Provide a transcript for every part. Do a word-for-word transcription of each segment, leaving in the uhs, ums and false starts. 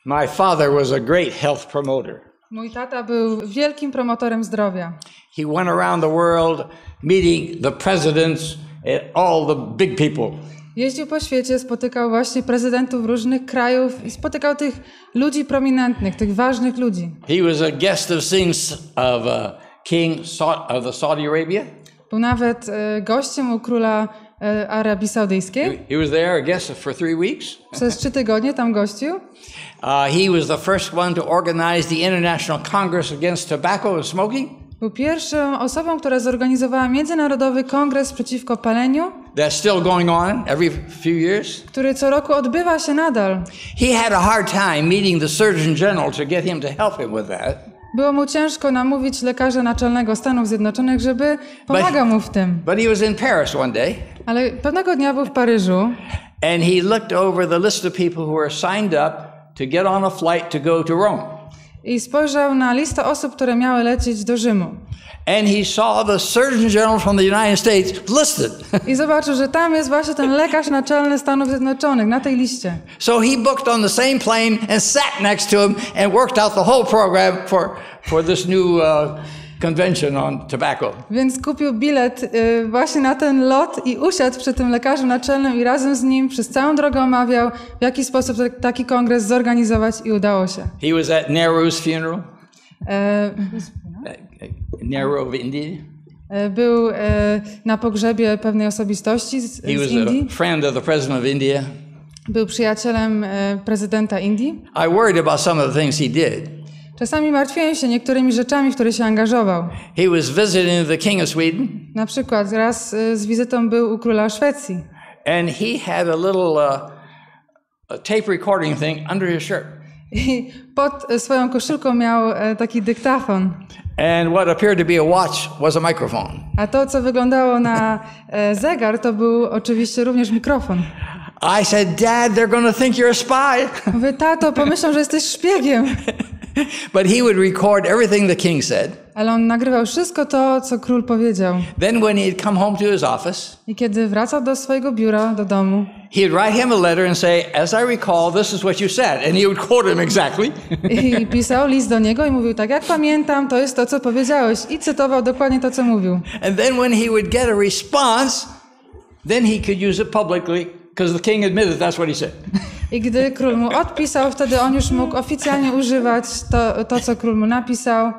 My father was a great health promoter. Mój tata był wielkim promotorem zdrowia. He went around the world meeting the presidents and all the big people. Jeździł po świecie, spotykał właśnie prezydentów różnych krajów i spotykał tych ludzi prominentnych, tych ważnych ludzi. He was a guest of things of a king of the Saudi Arabia. Był nawet e, gościem u króla e, Arabii Saudyjskiej. He was there, a guest for three weeks. Przez trzy tygodnie tam gościł. Uh, he was the first one to organize the International Congress Against Tobacco and Smoking. Był pierwszą osobą, która zorganizowała Międzynarodowy Kongres przeciwko paleniu. That's still going on every few years. Który co roku odbywa się nadal. He had a hard time meeting the Surgeon General to get him to help him with that. Było mu ciężko namówić lekarza naczelnego Stanów Zjednoczonych, żeby pomagał mu w tym. But he was in Paris one day. Ale pewnego dnia był w Paryżu. And he looked over the list of people who were signed up to get on a flight to go to Rome. I spojrzał na listę osób, które miały lecieć do Rzymu. And he saw the Surgeon General from the United States listed. I zobaczył, że tam jest właśnie ten lekarz naczelny Stanów Zjednoczonych na tej liście. So he booked on the same plane and sat next to him and worked out the whole program for for this new uh, convention on tobacco. Więc kupił bilet y, właśnie na ten lot i usiadł przy tym lekarzu naczelnym i razem z nim przez całą drogę omawiał, w jaki sposób taki kongres zorganizować i udało się. He was at Nehru's funeral. E, Nehru of India. e, był e, na pogrzebie pewnej osobistości z, He z was Indii. a friend of the president of India. Był przyjacielem e, prezydenta Indii. I worried about some of the things he did. Czasami martwiłem się niektórymi rzeczami, w które się angażował. He was visiting the king of Sweden. Na przykład raz e, z wizytą był u króla Szwecji. And he had a little uh, a tape recording thing under his shirt. I pod swoją koszulką miał e, taki dyktafon. And what appeared to be a watch was a microphone. A to, co wyglądało na e, zegar, to był oczywiście również mikrofon. I said, Dad, they're going to think you're a spy. Mówię, tato, pomyślą, że jesteś szpiegiem. But he would record everything the king said. Ale on nagrywał wszystko to, co król powiedział. Then when he'd come home to his office, I kiedy wracał do swojego biura, do domu, he'd write him a letter and say, as I recall, this is what you said. And he would quote him exactly. i pisał list do niego i mówił, tak jak pamiętam, to jest to, co powiedziałeś. I cytował dokładnie to, co mówił. And then when he would get a response, then he could use it publicly because the king admitted that's what he said. I gdy król mu odpisał, wtedy on już mógł oficjalnie używać to, to co król mu napisał.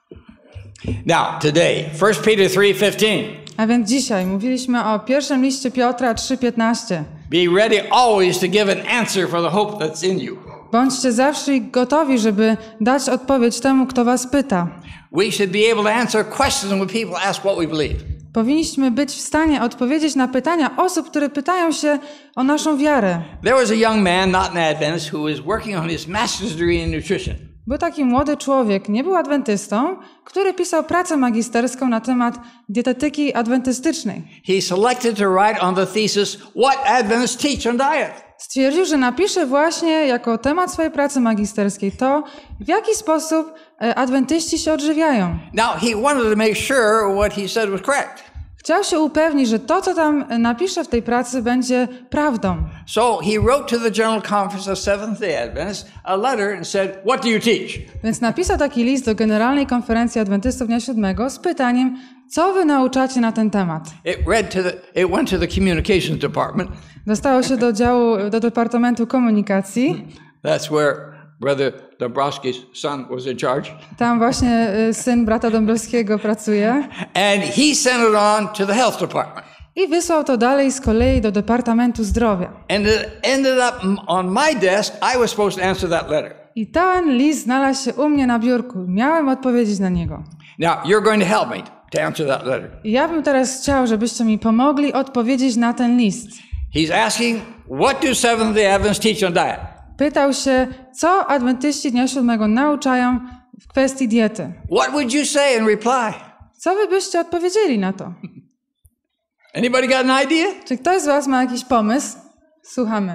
Now, today, First Peter three fifteen. A więc dzisiaj mówiliśmy o pierwszym liście Piotra trzy piętnaście. Be ready always to give an answer for the hope that's in you. Bądźcie zawsze gotowi, żeby dać odpowiedź temu, kto was pyta. We should be able to answer questions when people ask what we believe. Powinniśmy być w stanie odpowiedzieć na pytania osób, które pytają się o naszą wiarę. There was a young man, not an Adventist, who was working on his master's degree in nutrition. Był taki młody człowiek, nie był adwentystą, który pisał pracę magisterską na temat dietetyki adwentystycznej. He selected to write on the thesis, What Adventists Teach on Diet. Stwierdził, że napisze właśnie jako temat swojej pracy magisterskiej to, w jaki sposób adwentyści się odżywiają. Now, he wanted to make sure what he said was correct. Chciał się upewnić, że to, co tam napisze w tej pracy, będzie prawdą. So he wrote to the General Conference of Seventh-day Adventists a letter and said, What do you teach? Więc napisał taki list do Generalnej Konferencji Adwentystów Dnia Siódmego z pytaniem, co wy nauczacie na ten temat. It read to the, it went to the communications department. Dostało się do działu, do Departamentu Komunikacji. That's where Brother Dombrowski's son was in charge. Tam właśnie syn brata Dąbrowskiego pracuje. And he sent it on to the health department. I wysłał to dalej z kolei do Departamentu Zdrowia. And it ended up on my desk. I was supposed to answer that letter. I ten list znalazł się u mnie na biurku. Miałem odpowiedzieć na niego. Now, you're going to help me to answer that letter. I ja bym teraz chciał, żebyście mi pomogli odpowiedzieć na ten list. He's asking, what do Seventh-day Adventists teach on diet? Pytał się, co adwentyści Dnia Siódmego nauczają w kwestii diety. What would you say in reply? Co wy byście odpowiedzieli na to? Anybody got an idea? Czy ktoś z was ma jakiś pomysł? Słuchamy.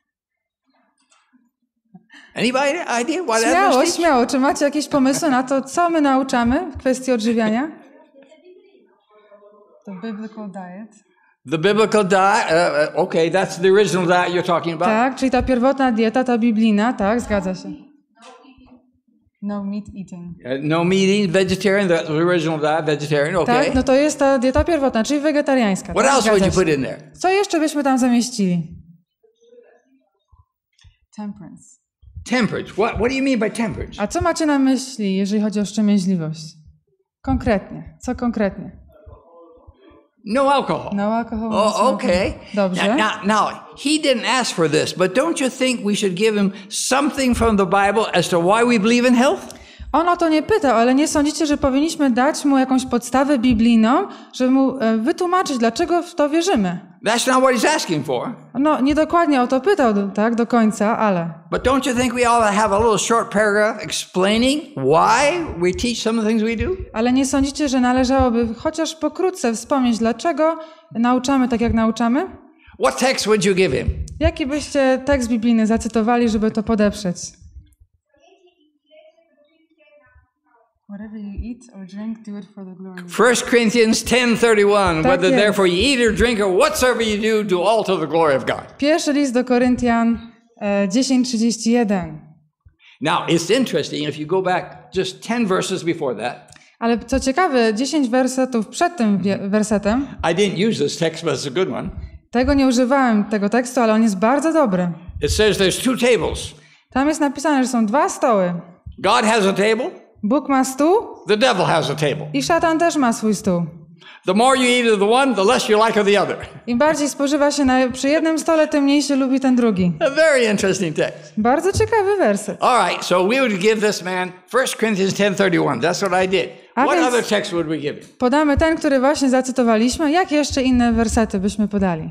Anybody idea what Śmiało, Adventists teach? śmiało. Czy macie jakieś pomysły na to, co my nauczamy w kwestii odżywiania? To biblical diet. The biblical diet, uh, okay, that's the original diet you're talking about. Tak, czyli ta pierwotna dieta, ta biblijna, tak, zgadza się. No meat eating. Uh, no meat eating, vegetarian, that's the original diet, vegetarian, okay. Tak, no to jest ta dieta pierwotna, czyli wegetariańska. What tak, else would you zgadza put się. in there? Co jeszcze byśmy tam zamieścili? Temperance. Temperance. What, what do you mean by temperance? A co macie na myśli, jeżeli chodzi o wstrzemięźliwość? Konkretnie. Co konkretnie? No alcohol. No alcohol. no Oh, smoking. okay. Dobrze. Now, now, now, he didn't ask for this, but don't you think we should give him something from the Bible as to why we believe in health? On o to nie pytał, ale nie sądzicie, że powinniśmy dać mu jakąś podstawę biblijną, żeby mu e, wytłumaczyć, dlaczego w to wierzymy? That's not what he's asking for. No, nie dokładnie o to pytał, tak, do końca, ale... But don't you think we ought to have a little short paragraph explaining why we teach some of the things we do? Ale nie sądzicie, że należałoby chociaż pokrótce wspomnieć, dlaczego nauczamy tak, jak nauczamy? What text would you give him? Jaki byście tekst biblijny zacytowali, żeby to podeprzeć? Whatever you eat or drink, do it for the glory of God. First Corinthians ten thirty-one. Tak Whether jest. therefore you eat or drink or whatsoever you do, do all to the glory of God. Pierwszy list do Koryntian e, dziesięć trzydzieści jeden. Now, it's interesting if you go back just ten verses before that. Ale co ciekawe, dziesięć wersetów przed tym wie- wersetem, I didn't use this text, but it's a good one. tego nie używałem, tego tekstu, ale on jest bardzo dobry. It says there's two tables. Tam jest napisane, że są dwa stoły. God has a table, Bóg ma stół the devil has a table. i szatan też ma swój stół. The more you eat of the one, the less you like of the other. Im bardziej spożywa się na, przy jednym stole, tym mniej się lubi ten drugi. A very interesting text. Bardzo ciekawy werset. All right, so we would give this man First Corinthians ten thirty-one. That's what I did. A What więc- other text would we give him? Podamy ten, który właśnie zacytowaliśmy. Jakie jeszcze inne wersety byśmy podali?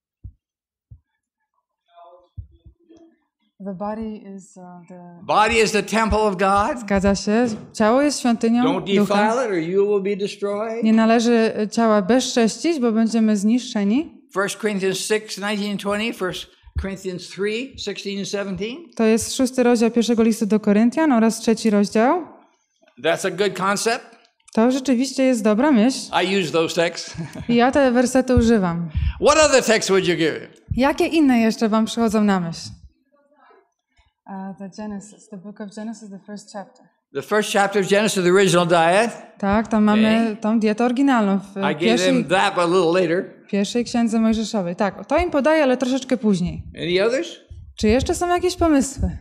The body is uh, the... Body is the temple of God. Zgadza się. Ciało jest świątynią Don't ducha. defile it or you will be destroyed. Nie należy ciała bezcześcić, bo będziemy zniszczeni. First Corinthians six, nineteen and twenty. First Corinthians three, sixteen and seventeen. To jest szósty rozdział pierwszego listu do Koryntian oraz trzeci rozdział. That's a good concept. To rzeczywiście jest dobra myśl I use those texts. i ja te wersety używam. What other text would you give him? Jakie inne jeszcze wam przychodzą na myśl? Uh, the Genesis, the book of Genesis, the first chapter. The first chapter of Genesis, the original diet. Tak, tam mamy tą dietę oryginalną w I gave pierwszej, him that, but a little later. pierwszej księdze Mojżeszowej. Tak, to im podaję, ale troszeczkę później. Any others? Czy jeszcze są jakieś pomysły?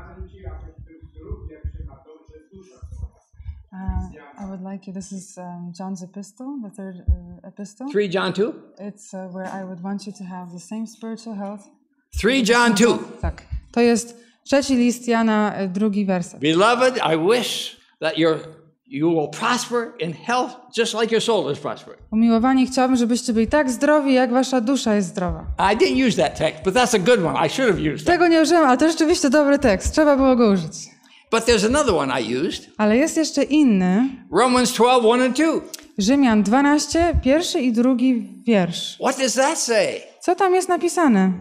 Uh, I would like you, this is um, John's epistle, the third uh, epistle. three John two. It's uh, where I would want you to have the same spiritual health. three John two. Tak, to jest trzeci list Jana, e, drugi werset. Beloved, I wish that your you will prosper in health just like your soul is prospering. Umiłowani, chciałbym, żebyście byli tak zdrowi, jak wasza dusza jest zdrowa. I didn't use that text, but that's a good one. I should have used that. Tego nie użyłem, ale to rzeczywiście dobry tekst. Trzeba było go użyć. But there's another one I used. Ale jest jeszcze inny. Romans twelve, one and two. Rzymian dwanaście, pierwszy i drugi wiersz. What does that say? Co tam jest napisane?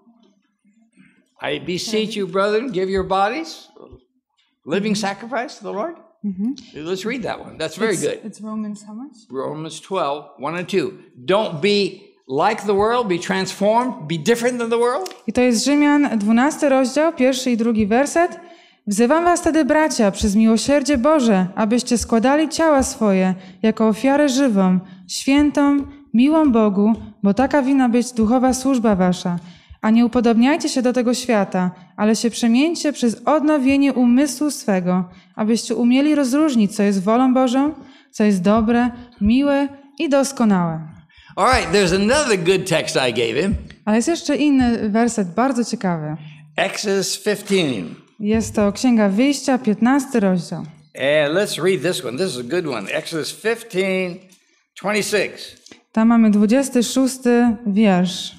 I beseech you, brethren, give your bodies living sacrifice to the Lord. Let's read that one. That's very good. It's Romans how much? Romans twelve, one and two. Don't be like the world, be transformed, be different than the world. I to jest Rzymian dwunasty rozdział, pierwszy i drugi werset. Wzywam was tedy, bracia, przez miłosierdzie Boże, abyście składali ciała swoje jako ofiarę żywą, świętą, miłą Bogu, bo taka winna być duchowa służba wasza. A nie upodobniajcie się do tego świata, ale się przemieńcie przez odnowienie umysłu swego, abyście umieli rozróżnić, co jest wolą Bożą, co jest dobre, miłe i doskonałe. All right, there's another good text I gave him. Ale jest jeszcze inny werset, bardzo ciekawy. Exodus fifteen. Jest to Księga Wyjścia, piętnasty rozdział. And let's read this one. This is a good one. Exodus fifteen, twenty-six. Tam mamy dwudziesty szósty wiersz.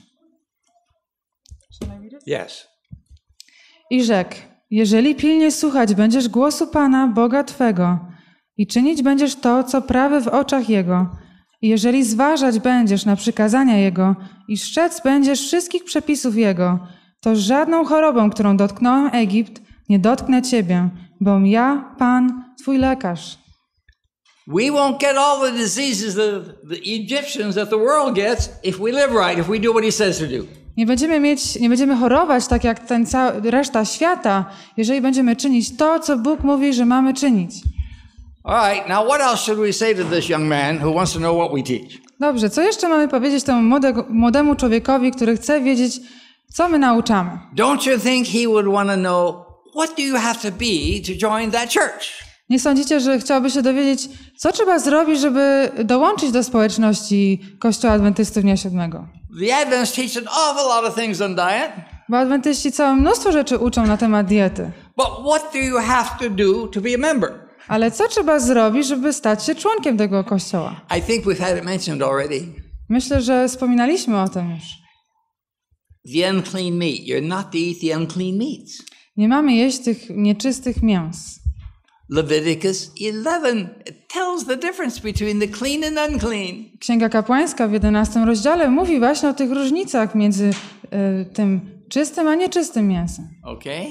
Yes. I rzekł, jeżeli pilnie słuchać będziesz głosu Pana, Boga Twego, i czynić będziesz to, co prawe w oczach Jego, i jeżeli zważać będziesz na przykazania Jego i strzec będziesz wszystkich przepisów Jego, to żadną chorobą, którą dotknąłem Egipt, nie dotknę Ciebie, bom ja, Pan, Twój lekarz. We won't get all the diseases that the Egyptians that the world gets if we live right, if we do what he says to do. Nie będziemy mieć, nie będziemy chorować tak jak ten cały, reszta świata, jeżeli będziemy czynić to, co Bóg mówi, że mamy czynić. All right, now what else should we say to this young man who wants to know what we teach? Dobrze, co jeszcze mamy powiedzieć temu młodego, młodemu człowiekowi, który chce wiedzieć, co my nauczamy? Don't you think he would want to know what do you have to be to join that church? Nie sądzicie, że chciałby się dowiedzieć, co trzeba zrobić, żeby dołączyć do społeczności Kościoła Adwentystów Dnia Siódmego? The Adventists teach an awful lot of things on diet. Bo adwentyści całe mnóstwo rzeczy uczą na temat diety. But what do you have to do to be a member? Ale co trzeba zrobić, żeby stać się członkiem tego kościoła? I think we've had it mentioned already. Myślę, że wspominaliśmy o tym już. The unclean meat. You're not to eat the unclean meats. Nie mamy jeść tych nieczystych mięs. Leviticus eleven it tells the difference between the clean and unclean. Księga Kapłańska w jedenastym rozdziale mówi właśnie o tych różnicach między y, tym czystym a nieczystym mięsem. Okay?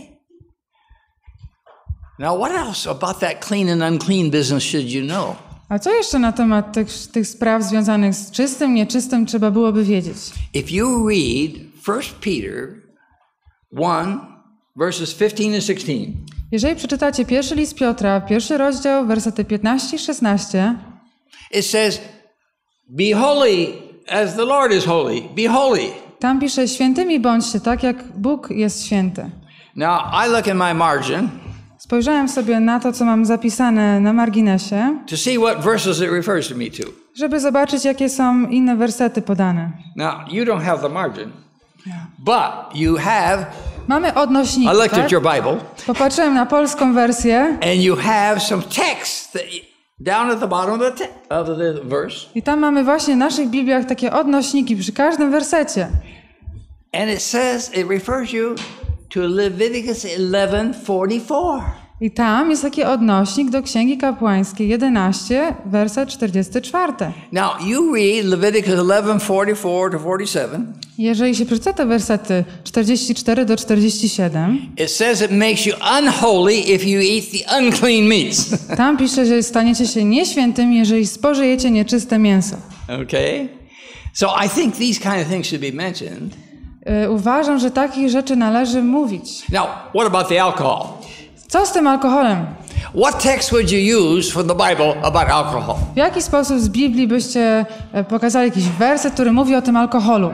Now what else about that clean and unclean business should you know? A co jeszcze na temat tych, tych spraw związanych z czystym, nieczystym trzeba byłoby wiedzieć? If you read First Peter one verses fifteen and sixteen. Jeżeli przeczytacie pierwszy list Piotra, pierwszy rozdział, wersety piętnaście i szesnaście, it says, be holy as the Lord is holy. Be holy. tam pisze, świętymi bądźcie, tak jak Bóg jest święty. Now, I look in my margin Spojrzałem sobie na to, co mam zapisane na marginesie, to see what verses it refers to me to. żeby zobaczyć, jakie są inne wersety podane. Now, you don't have the margin, but you have, Mamy odnośniki, I looked tak? at your Bible, Popatrzyłem na polską wersję and you have some text that, down at the bottom of the, te- of the verse, i tam mamy właśnie w naszych Bibliach takie odnośniki przy każdym wersecie. and it says, it refers you to Leviticus eleven forty-four. I tam jest taki odnośnik do Księgi Kapłańskiej jedenaście, werset czterdziesty czwarty. Now, you read Leviticus eleven forty-four to forty-seven. Jeżeli się przeczyta te wersety czterdzieści cztery do czterdziestu siedmiu, It says it makes you unholy if you eat the unclean meats. tam pisze, że staniecie się nieświętymi, jeżeli spożyjecie nieczyste mięso. Okay? So I think these kind of things should be mentioned. Yy, uważam, że takich rzeczy należy mówić. Now, what about the alcohol? Co z tym alkoholem? What text would you use from the Bible about alcohol? W jaki sposób z Biblii byście e, pokazali jakiś werset, który mówi o tym alkoholu?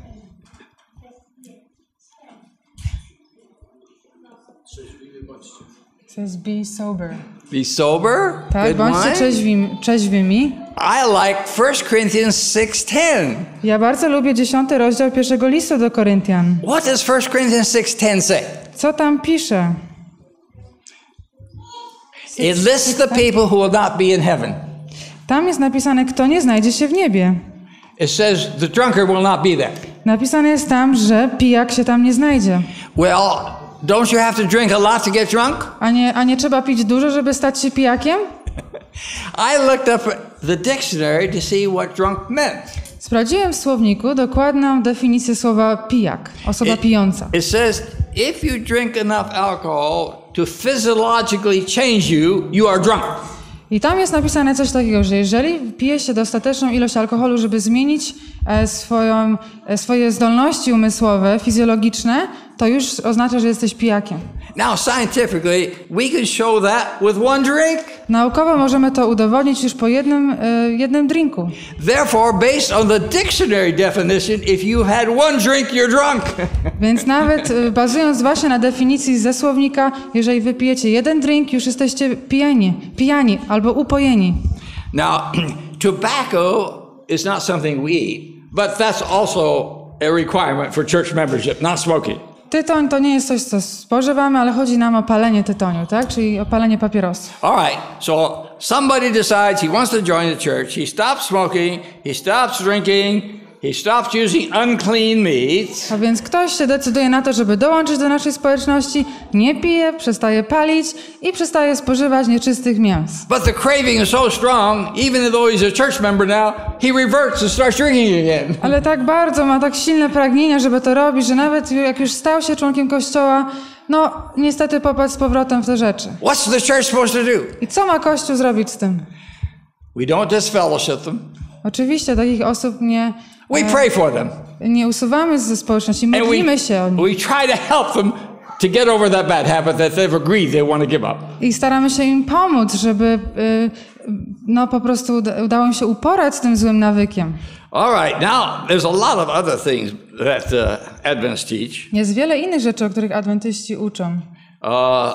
It says be sober. Be sober, Tak, good bądźcie wine. trzeźwimi, trzeźwymi. I like First Corinthians six ten. Ja bardzo lubię dziesiąty rozdział pierwszego listu do Koryntian. What does First Corinthians six ten say? Co tam pisze? It lists the people who will not be in heaven. Tam jest napisane, kto nie znajdzie się w niebie. It says the drunkard will not be there. Napisane jest tam, że pijak się tam nie znajdzie. Well, don't you have to drink a lot to get drunk? A nie, a nie trzeba pić dużo, żeby stać się pijakiem? I looked up the dictionary to see what drunk meant. Sprawdziłem w słowniku dokładną definicję słowa pijak, osoba It- pijąca. It says if you drink enough alcohol to physiologically change you, you are drunk. I tam jest napisane coś takiego, że jeżeli pije się dostateczną ilość alkoholu, żeby zmienić e, swoją, e, swoje zdolności umysłowe, fizjologiczne, to już oznacza, że jesteś pijakiem. Now, scientifically, we can show that with one drink. Naukowo możemy to udowodnić już po jednym, e, jednym drinku. Therefore, based on the dictionary definition, if you had one drink, you're drunk. Więc nawet e, bazując właśnie na definicji ze słownika, jeżeli wypijecie jeden drink, już jesteście pijani, pijani albo upojeni. Now, tobacco is not something we eat, but that's also a requirement for church membership, not smoking. Tytoń to nie jest coś, co spożywamy, ale chodzi nam o palenie tytoniu, tak? Czyli o palenie papierosów. All right, so somebody decides he wants to join the church. He stops smoking, he stops drinking, he stops using unclean meats. A więc ktoś się decyduje na to, żeby dołączyć do naszej społeczności, nie pije, przestaje palić i przestaje spożywać nieczystych mięs. But the craving is so strong, even though he's a church member now, he reverts and starts drinking again. Ale tak bardzo ma tak silne pragnienia, żeby to robić, że nawet jak już stał się członkiem Kościoła, no niestety popadł z powrotem w te rzeczy. What's the church supposed to do? I co ma Kościół zrobić z tym? We don't disfellowship them. Oczywiście takich osób nie, We pray for them. nie usuwamy ze społeczności, And modlimy we, się o nich. we try to help them to get over that bad habit that they've agreed they want to give up. I staramy się im pomóc, żeby y, no po prostu uda- udało im się uporać z tym złym nawykiem. All right, now there's a lot of other things that uh, Adventists teach. Jest wiele innych rzeczy, o których adwentyści uczą. Uh,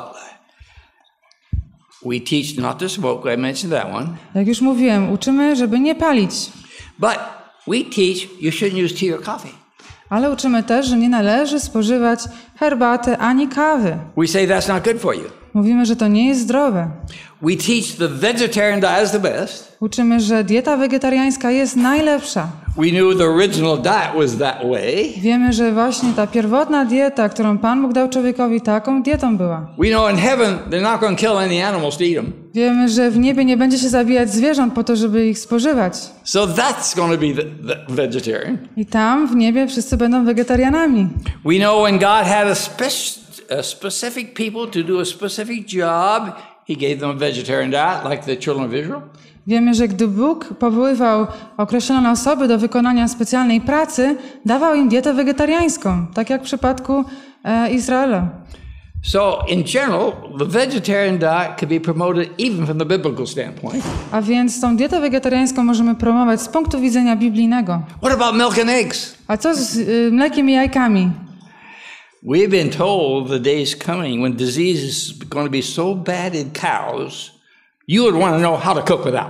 we teach not to smoke. I mentioned that one. Jak już mówiłem, uczymy, żeby nie palić. But we teach you shouldn't use tea or coffee. Ale uczymy też, że nie należy spożywać herbaty ani kawy. We say that's not good for you. Mówimy, że to nie jest zdrowe. We teach the vegetarian diet is the best. Uczymy, że dieta wegetariańska jest najlepsza. We knew the original diet was that way. Wiemy, że właśnie ta pierwotna dieta, którą Pan Bóg dał człowiekowi, taką dietą była. We know in heaven they're not going to kill any animals to eat them. Wiemy, że w niebie nie będzie się zabijać zwierząt po to, żeby ich spożywać. So that's going to be the, the vegetarian. I tam w niebie wszyscy będą wegetarianami. We know when God had a, spec- a specific people to do a specific job, He gave them a vegetarian diet, like the children of Israel. Wiemy, że gdy Bóg powoływał określone osoby do wykonania specjalnej pracy, dawał im dietę wegetariańską, tak jak w przypadku e, Izraela. So in general, the vegetarian diet could be promoted even from the biblical standpoint. A więc tą dietę wegetariańską możemy promować z punktu widzenia biblijnego. What about milk and eggs? A co z y, mlekiem i jajkami? We've been told the day's coming when disease is going to be so bad in cows, you would want to know how to cook without.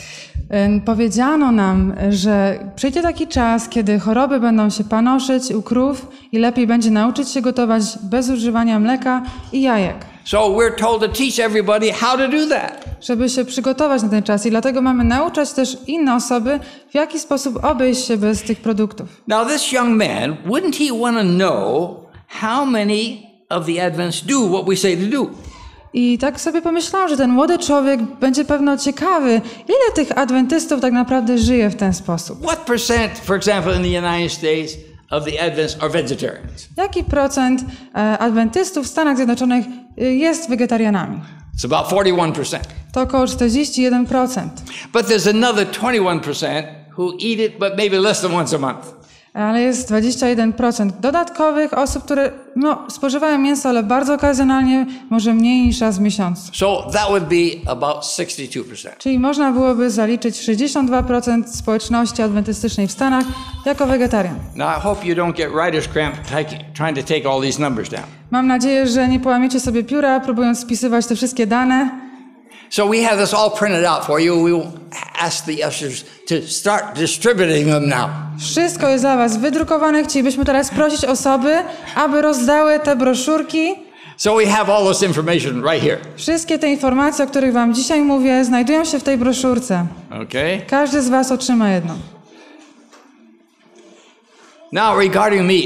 Y, Powiedziano nam, że przyjdzie taki czas, kiedy choroby będą się panoszyć u krów i lepiej będzie nauczyć się gotować bez używania mleka i jajek. So we're told to teach everybody how to do that. Żeby się przygotować na ten czas i dlatego mamy nauczać też inne osoby, w jaki sposób obejść się bez tych produktów. Now this young man, wouldn't he want to know how many of the Adventists do what we say to do? I tak sobie pomyślałam, że ten młody człowiek będzie pewno ciekawy, ile tych adwentystów tak naprawdę żyje w ten sposób. What percent, for example, in the United States of the Adventists are vegetarians? Jaki procent e, adwentystów w Stanach Zjednoczonych e, jest wegetarianami? It's about forty-one percent. To około czterdzieści jeden procent. But there's another twenty-one percent who eat it, but maybe less than once a month. Ale jest dwadzieścia jeden procent dodatkowych osób, które no, spożywają mięso, ale bardzo okazjonalnie, może mniej niż raz w miesiącu. So that would be about sixty-two percent. Czyli można byłoby zaliczyć sześćdziesiąt dwa procent społeczności adwentystycznej w Stanach jako wegetarian. Now I hope you don't get writer's cramp taking- trying to take all these numbers down. Mam nadzieję, że nie połamiecie sobie pióra, próbując spisywać te wszystkie dane. So we have this all printed out for you. We will ask the ushers to start distributing them now. Wszystko jest dla was wydrukowane. Chcielibyśmy teraz prosić osoby, aby rozdały te broszurki. So we have all this information right here. Wszystkie te informacje, o których wam dzisiaj mówię, znajdują się w tej broszurce. Okay? Każdy z was otrzyma jedną. Now regarding meat,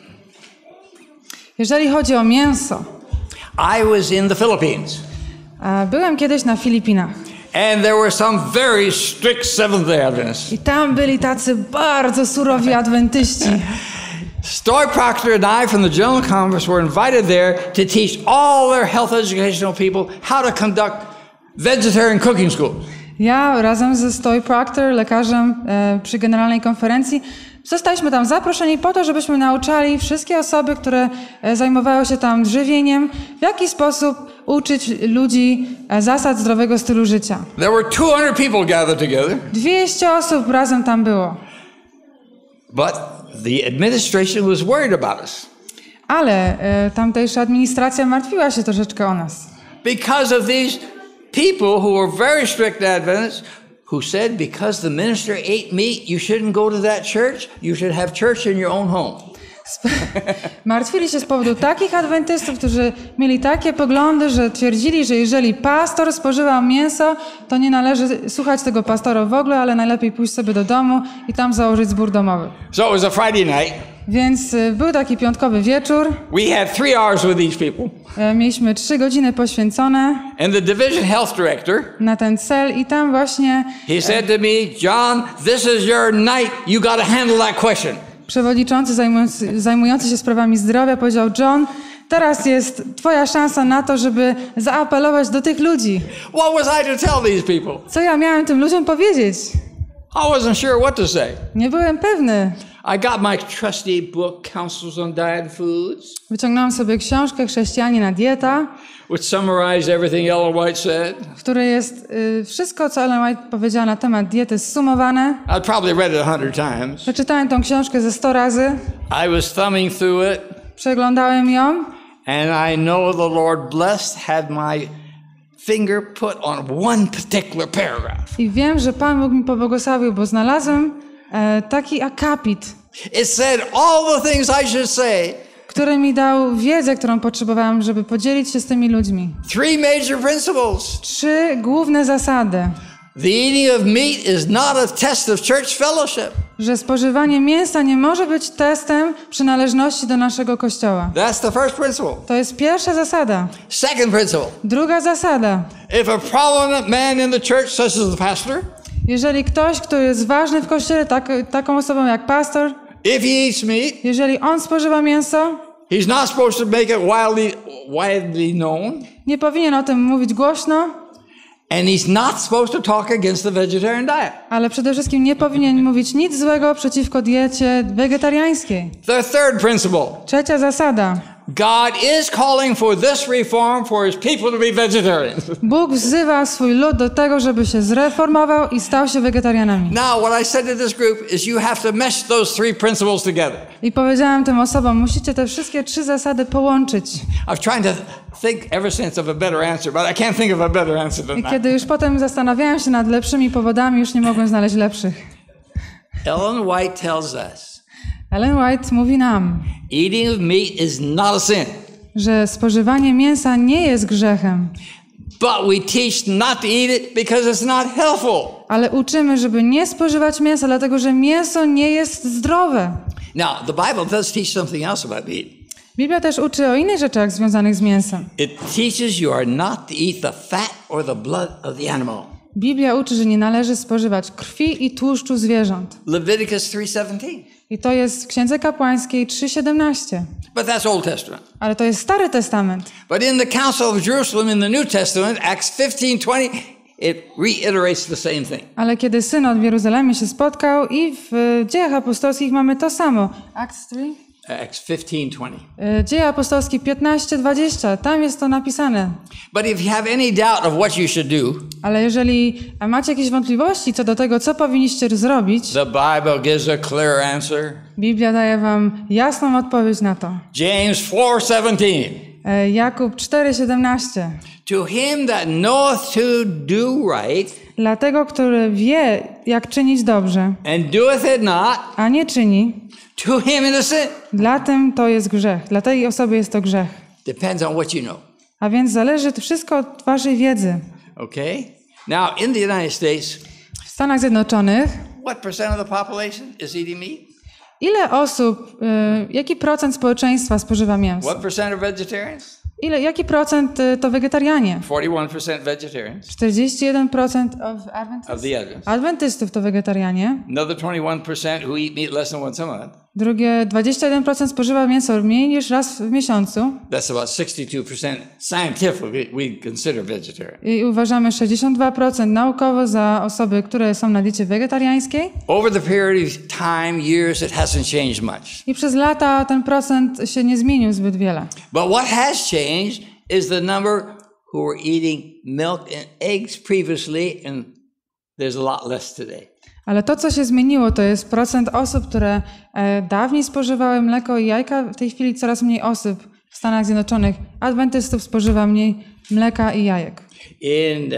Jeżeli chodzi o mięso, I was in the Philippines. a byłem kiedyś na Filipinach And there were some very strict Seventh-day Adventists. i tam byli tacy bardzo surowi adwentyści. Story Proctor and I from the General Conference were invited there to teach all their health educational people how to conduct vegetarian cooking schools. Ja razem ze Stoy Proctor, lekarzem e, przy Generalnej Konferencji, zostaliśmy tam zaproszeni po to, żebyśmy nauczali wszystkie osoby, które e, zajmowały się tam żywieniem, w jaki sposób uczyć ludzi e, zasad zdrowego stylu życia. There were two hundred people gathered together, dwieście osób razem tam było. but the administration was worried about us Ale e, tamtejsza administracja martwiła się troszeczkę o nas. because of these people who were very strict Adventists who said because the minister ate meat, you shouldn't go to that church. You should have church in your own home. Martwili się z powodu takich adwentystów, którzy mieli takie poglądy, że twierdzili, że jeżeli pastor spożywał mięso, to nie należy słuchać tego pastora w ogóle, ale najlepiej pójść sobie do domu i tam założyć zbór domowy. So it was a Friday night. Więc y, był taki piątkowy wieczór. We had three hours with these people. E, Mieliśmy trzy godziny poświęcone And the division health director, na ten cel i tam właśnie he said to me, John, this is your night. You got to handle that question. przewodniczący zajmujący, zajmujący się sprawami zdrowia powiedział: John, Teraz jest twoja szansa na to, żeby zaapelować do tych ludzi. What was I to tell these people? Co ja miałem tym ludziom powiedzieć? I wasn't sure what to say. Nie byłem pewny. I got my trusty book, Counsels on Diet Foods, Wyciągnąłem sobie książkę Chrześcijanie na dieta, which summarized everything Ellen White said. w której jest y, wszystko, co Ellen White powiedziała na temat diety zsumowane. I'd probably read it a hundred times. Przeczytałem tą książkę ze sto razy, I was thumbing through it, przeglądałem ją and I know the Lord blessed had my finger put on one particular paragraph. i wiem, że Pan Bóg mi pobłogosławił, bo znalazłem e, taki akapit, It said all the things I should say. który mi dał wiedzę, którą potrzebowałem, żeby podzielić się z tymi ludźmi. Three major principles. Trzy główne zasady. The eating of meat is not a test of church fellowship. Że spożywanie mięsa nie może być testem przynależności do naszego kościoła. That's the first principle. To jest pierwsza zasada. Second principle. Druga zasada. If a prominent man in the church, such as the pastor, Jeżeli ktoś, kto jest ważny w kościele, tak, taką osobą jak pastor, if he eats meat, jeżeli on spożywa mięso, he's not supposed to make it wildly, widely known, nie powinien o tym mówić głośno, and he's not supposed to talk against the vegetarian diet. ale przede wszystkim nie powinien mówić nic złego przeciwko diecie wegetariańskiej. The third principle. Trzecia zasada. God is calling for this reform for his people to be vegetarians. Bóg wzywa swój lud do tego, żeby się zreformował i stał się wegetarianami. Now, what I said to this group is you have to mesh those three principles together. I powiedziałem tym osobom, musicie te wszystkie trzy zasady połączyć. I was trying to think ever since of a better answer, but I can't think of a better answer than I that. kiedy już potem zastanawiałem się nad lepszymi powodami, już nie mogłem znaleźć lepszych. Ellen White tells us, Ellen White mówi nam, eating of meat is not a sin, że spożywanie mięsa nie jest grzechem, but we teach not to eat it because it's not healthful. ale uczymy, żeby nie spożywać mięsa, dlatego że mięso nie jest zdrowe. Now, the Bible does teach something else about meat. Biblia też uczy o innych rzeczach związanych z mięsem. It teaches you are not to eat the fat or the blood of the animal. Biblia uczy, że nie należy spożywać krwi i tłuszczu zwierząt. Leviticus three seventeen. I to jest w Księdze Kapłańskiej trzy siedemnaście. But that's Old Testament. Ale to jest Stary Testament. But in the Council of Jerusalem in the New Testament, Acts fifteen twenty, it reiterates the same thing. Ale kiedy synod w Jeruzalemie się spotkał i w Dziejach Apostolskich mamy to samo. Acts trzy? Acts fifteen twenty. Dzieje Apostolskie piętnaście dwadzieścia. Tam jest to napisane. But if you have any doubt of what you should do, Ale jeżeli macie jakieś wątpliwości co do tego, co powinniście zrobić, the Bible gives a clear answer. Biblia daje wam jasną odpowiedź na to. James four seventeen. E, Jakub cztery siedemnaście. To him that knoweth to do right Dla tego, który wie, jak czynić dobrze, and doeth it not, a nie czyni, to him it is sin. dla tym to jest grzech. Dla tej osoby jest to grzech. Depends on what you know. A więc zależy to wszystko od waszej wiedzy. Okay? Now, in the United States, W Stanach Zjednoczonych what percent of the population is eating meat? ile osób, y, jaki procent społeczeństwa spożywa mięso? What percent are vegetarians? Ile, jaki procent y, to wegetarianie? forty-one percent vegetarians czterdzieści jeden procent of of Adventystów. the Adventists. Adwentystów to wegetarianie. Another twenty-one percent who eat meat less than once a month. Drugie dwadzieścia jeden procent spożywa mięso mniej niż raz w miesiącu. That's about sixty-two percent scientifically we consider vegetarian. I uważamy sześćdziesiąt dwa procent naukowo za osoby, które są na diecie wegetariańskiej. Over the period of time, years, it hasn't changed much. I przez lata ten procent się nie zmienił zbyt wiele. But what has changed is the number who were eating milk and eggs previously, and there's a lot less today. Ale to, co się zmieniło, to jest procent osób, które e, dawniej spożywały mleko i jajka. W tej chwili coraz mniej osób w Stanach Zjednoczonych, adwentystów, spożywa mniej mleka i jajek. In uh,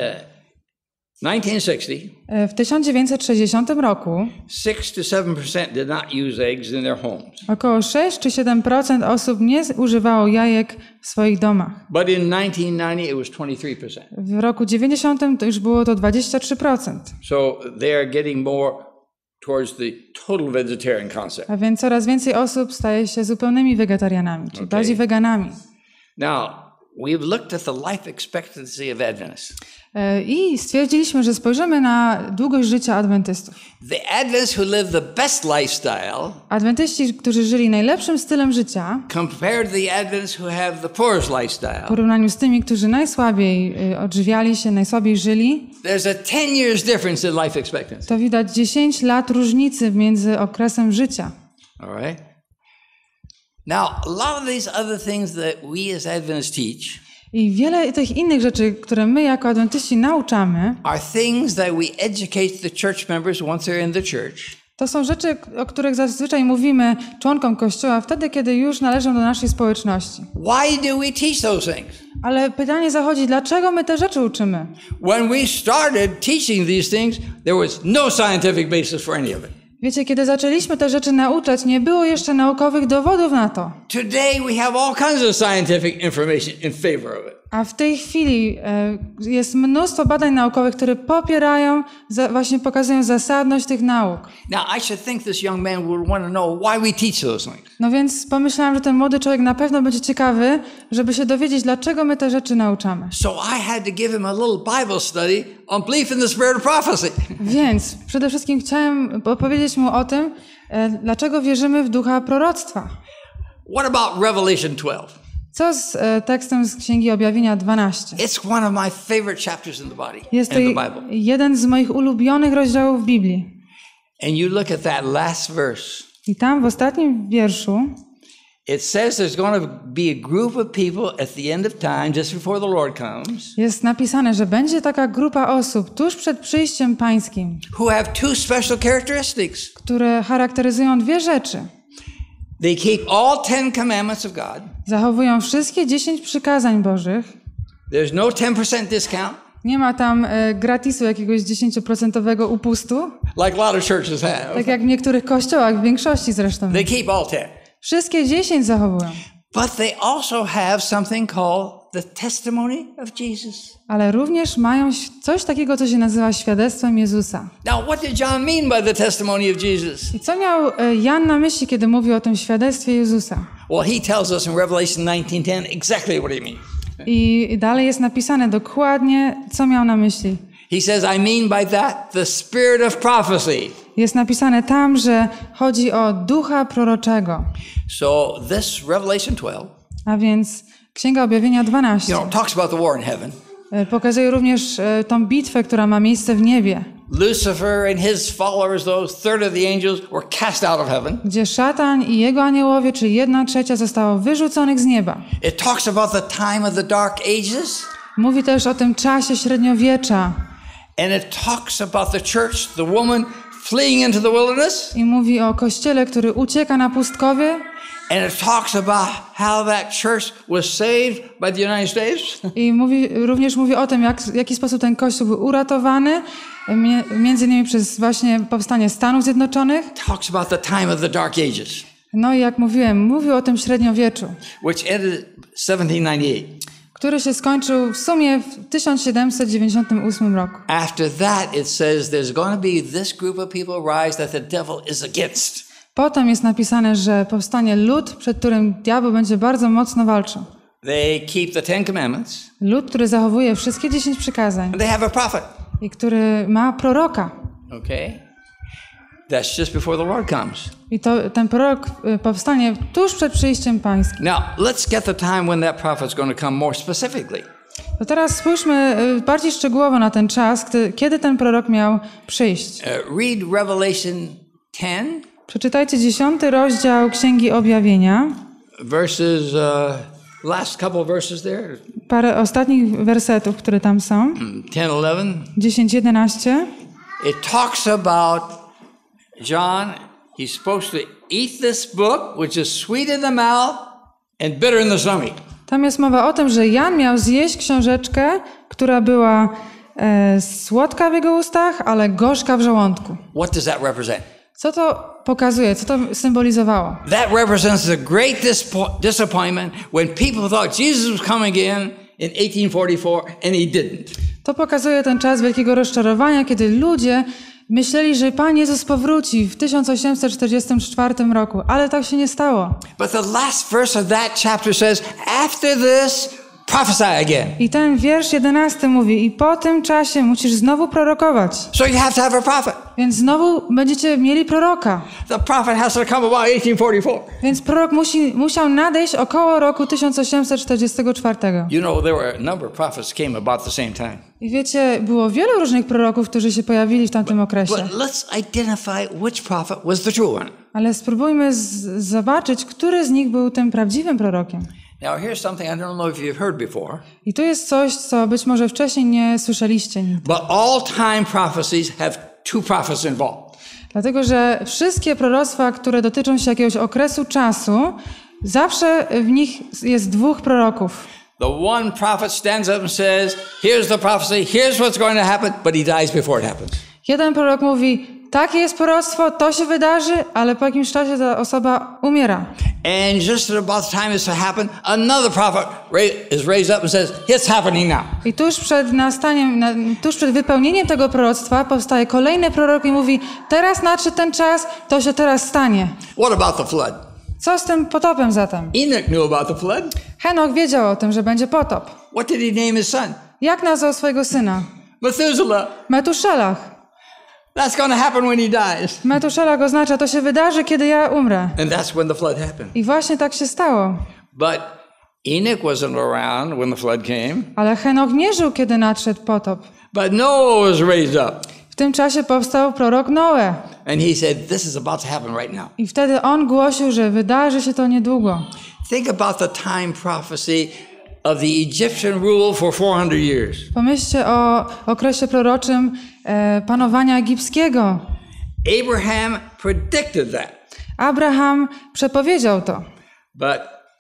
nineteen sixty, E, w tysiąc dziewięćset sześćdziesiątym roku six to seven percent did not use eggs in their homes. około sześć czy siedem procent osób nie używało jajek w swoich domach. But in nineteen ninety, it was twenty-three percent. W roku dziewięćdziesiątym to już było to dwadzieścia trzy procent. So they are getting more towards the total vegetarian concept. A więc coraz więcej osób staje się zupełnymi wegetarianami, czy Okej. bardziej weganami. Now, we've looked at the life expectancy of Adventists. E, I stwierdziliśmy, że spojrzymy na długość życia adwentystów. The Adventists who live the best lifestyle Adwentyści, którzy żyli najlepszym stylem życia, compared to the Adventists who have the poorest w lifestyle, porównaniu z tymi, którzy najsłabiej y, odżywiali się, najsłabiej żyli, there's a ten years difference in life expectancy. to widać dziesięć lat różnicy między okresem życia. All right? Now, a lot of these other things that we as Adventists teach I wiele tych innych rzeczy, które my jako adwentyści nauczamy, are things that we educate the church members once they're in the church. to są rzeczy, o których zazwyczaj mówimy członkom Kościoła wtedy, kiedy już należą do naszej społeczności. Why do we teach those things? Ale pytanie zachodzi, dlaczego my te rzeczy uczymy? When we started teaching these things, there was no scientific basis for any of it. Wiecie, kiedy zaczęliśmy te rzeczy nauczać, nie było jeszcze naukowych dowodów na to. Today we have all kinds of scientific information in favor of it. A w tej chwili e, jest mnóstwo badań naukowych, które popierają, za, właśnie pokazują zasadność tych nauk. Now, I should think this young man would want to know why we teach those things. No więc pomyślałam, że ten młody człowiek na pewno będzie ciekawy, żeby się dowiedzieć, dlaczego my te rzeczy nauczamy. So I had to give him a little Bible study on belief in the spirit of prophecy. Więc przede wszystkim chciałem opowiedzieć mu o tym, e, dlaczego wierzymy w ducha proroctwa. What about Revelation twelve? Co z e, tekstem z Księgi Objawienia dwanaście? It's one of my favorite chapters in the body, Jest to in the Bible. jeden z moich ulubionych rozdziałów w Biblii. And you look at that last verse. I tam w ostatnim wierszu It says there's going to be a group of people at the end of time, just before the Lord comes, jest napisane, że będzie taka grupa osób tuż przed przyjściem pańskim, who have two special characteristics. które charakteryzują dwie rzeczy. They keep all ten commandments of God. Zachowują wszystkie dziesięć przykazań Bożych. There's no ten percent discount, Nie ma tam e, gratisu jakiegoś dziesięcioprocentowego upustu, like a lot of churches have. tak jak w niektórych kościołach, w większości zresztą. They keep all ten. Wszystkie dziesięć zachowują. But they also have something called the testimony of Jesus. Ale również mają coś takiego, co się nazywa świadectwem Jezusa. Now, what did John mean by the testimony of Jesus? I co miał e, Jan na myśli, kiedy mówił o tym świadectwie Jezusa? Well, he tells us in Revelation nineteen ten exactly what he means. I dalej jest napisane dokładnie, co miał na myśli. He says, I mean by that the spirit of prophecy. Jest napisane tam, że chodzi o ducha proroczego. So this Revelation twelve, A więc Księga Objawienia dwanaście you know, talks about the war in heaven. e, pokazuje również e, tą bitwę, która ma miejsce w niebie, Lucifer and his followers, those third of the angels, were cast out of heaven. gdzie szatan i jego aniołowie, czyli jedna trzecia, zostało wyrzuconych z nieba. It talks about the time of the dark ages. Mówi też o tym czasie średniowiecza And it talks about the church, the woman fleeing into the wilderness. i mówi o kościele, który ucieka na pustkowie. And it talks about how that church was saved by the United States. I mówi, również mówi o tym, jak, w jaki sposób ten kościół był uratowany, mie, między innymi przez właśnie powstanie Stanów Zjednoczonych. Talks about the time of the dark ages, No i jak mówiłem, mówił o tym średniowieczu, which ended seventeen ninety-eight. który się skończył w sumie w tysiąc siedemset dziewięćdziesiątym ósmym roku. After that, it says there's going to be this group of people rise that the devil is against. Potem jest napisane, że powstanie lud, przed którym diabeł będzie bardzo mocno walczył. They keep the Ten Commandments, Lud, który zachowuje wszystkie dziesięć przykazań and they have a prophet. i który ma proroka. Okay? That's just before the Lord comes. I to, ten prorok y, powstanie tuż przed przyjściem pańskim. Now, let's get the time when that prophet's going to come more specifically. To teraz spójrzmy y, bardziej szczegółowo na ten czas, gdy, kiedy ten prorok miał przyjść. Uh, read Revelation ten, Przeczytajcie dziesiąty rozdział Księgi Objawienia, verses, uh, last couple verses there, parę ostatnich wersetów, które tam są, ten, eleven. dziesięć, jedenaście. It talks about John. He's supposed to eat this book, which is sweet in the mouth and bitter in the stomach. Tam jest mowa o tym, że Jan miał zjeść książeczkę, która była e, słodka w jego ustach, ale gorzka w żołądku. What does that represent? Co to pokazuje? Co to symbolizowało? That represents a great dispo- disappointment when people thought Jesus was coming in in eighteen forty-four and he didn't. To pokazuje ten czas wielkiego rozczarowania, kiedy ludzie myśleli, że Pan Jezus powróci w tysiąc osiemset czterdziestym czwartym roku, ale tak się nie stało. But the last verse of that chapter says, after this, prophesy again. I ten wiersz jedenasty mówi, i po tym czasie musisz znowu prorokować. So you have to have a prophet. Więc znowu będziecie mieli proroka. The prophet has to come about eighteen forty-four. Więc prorok musi, musiał nadejść około roku tysiąc osiemset czterdziestego czwartego. You know, there were a number of prophets came about the same time. I wiecie, było wielu różnych proroków, którzy się pojawili w tamtym okresie. But let's identify which prophet was the true one. Ale spróbujmy z- zobaczyć, który z nich był tym prawdziwym prorokiem. Now here's something I don't know if you've heard before. I tu jest coś, co być może wcześniej nie słyszeliście nigdy. But all time prophecies have two prophets involved. Dlatego, że wszystkie proroctwa, które dotyczą się jakiegoś okresu czasu, zawsze w nich jest dwóch proroków. The one prophet stands up and says, here's the prophecy, here's what's going to happen, but he dies before it happens. Jeden prorok mówi, takie jest proroctwo, to się wydarzy, ale po jakimś czasie ta osoba umiera. And just at about the time it's to happen, another prophet ra- is raised up and says, it's happening now. I tuż przed nastaniem, na, tuż przed wypełnieniem tego proroctwa powstaje kolejny prorok i mówi, teraz nadszedł ten czas, to się teraz stanie. What about the flood? Co z tym potopem zatem? Enoch knew about the flood. Henok wiedział o tym, że będzie potop. What did he name his son? Jak nazwał swojego syna? Methuselah. Metuszelach. That's going to happen when he dies. Metuszelach oznacza, to się wydarzy, kiedy ja umrę. And that's when the flood happened. I właśnie tak się stało. But Enoch wasn't around when the flood came. Ale Henok nie żył, kiedy nadszedł potop. But Noah was raised up. W tym czasie powstał prorok Noe. And he said, this is about to happen right now. I wtedy on głosił, że wydarzy się to niedługo. Think about the time prophecy of the Egyptian rule for four hundred years. Pomyślcie o okresie proroczym e, panowania egipskiego. Abraham predicted that. Abraham przepowiedział to. But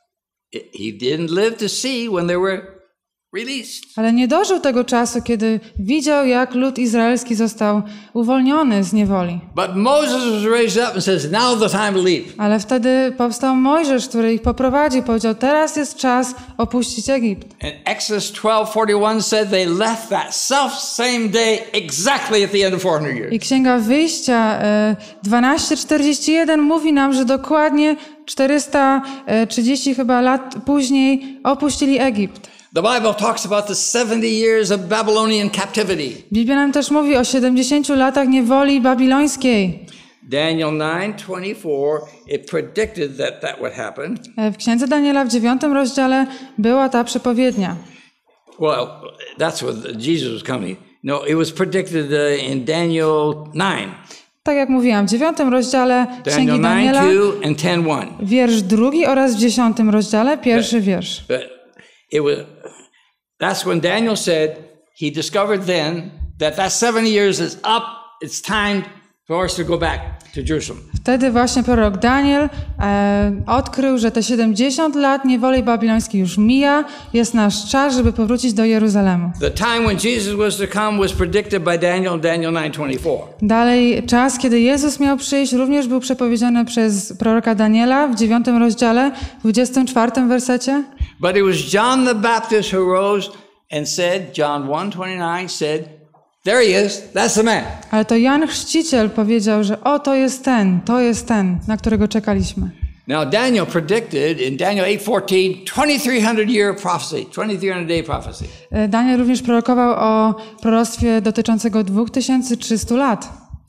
he didn't live to see when they were released. Ale nie dożył tego czasu, kiedy widział, jak lud izraelski został uwolniony z niewoli. But Moses was raised up and says, now the time to leave. Ale wtedy powstał Mojżesz, który ich poprowadził. Powiedział, teraz jest czas opuścić Egipt. And Exodus twelve forty-one said they left that self same day exactly at the end of four hundred years. I Księga Wyjścia e, dwanaście czterdzieści jeden mówi nam, że dokładnie czterysta trzydzieści chyba lat później opuścili Egipt. The Bible talks about the seventy years of Babylonian captivity. Biblia nam też mówi o siedemdziesięciu latach niewoli babilońskiej. Daniel nine twenty-four, it predicted that that would happen. E, W Księdze Daniela w dziewiątym rozdziale była ta przepowiednia. Well, that's what Jesus was coming. No, it was predicted uh, in Daniel nine. Tak jak mówiłam, w dziewiątym rozdziale Księgi Daniel nine Daniela, two and ten one. wiersz drugi oraz w dziesiątym rozdziale, pierwszy wiersz. But it was, that's when Daniel said, he discovered then that that seventy years is up. It's time for us to go back to Jerusalem. Wtedy właśnie prorok Daniel e, odkrył, że te siedemdziesiąt lat niewoli babilońskiej już mija. Jest nasz czas, żeby powrócić do Jeruzalemu. The time when Jesus was to come was predicted by Daniel, Daniel nine twenty-four. Dalej, czas, kiedy Jezus miał przyjść, również był przepowiedziany przez proroka Daniela w dziewiątym rozdziale, dwudziestym czwartym wersecie. But it was John the Baptist who rose and said, John one twenty-nine said, there he is, that's the man. Ale to Jan Chrzciciel powiedział, że o, to jest ten, to jest ten, na którego czekaliśmy. Now Daniel predicted in Daniel eight fourteen, twenty-three hundred year prophecy, twenty-three hundred day prophecy. E, Daniel również prorokował o proroctwie dotyczącego dwa tysiące trzysta lat,